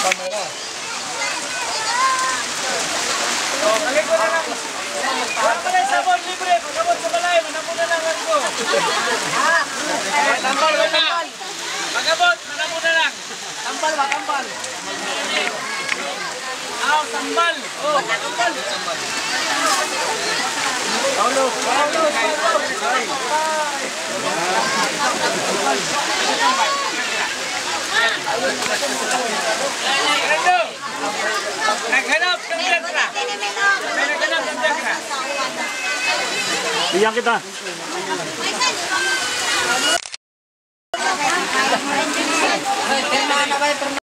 Kamera. Oh, balik ko na lang. Wala ka lang sabon, libre. Sabon sa balay, manapon na lang ako. Tambal ba na? Magabot, manapon na lang. Tambal ba, tambal? Tambal. Oh, tambal. Paulos. Rendo. Naghanap ng Bianca. Naghanap ng Bianca. Bigyan kita.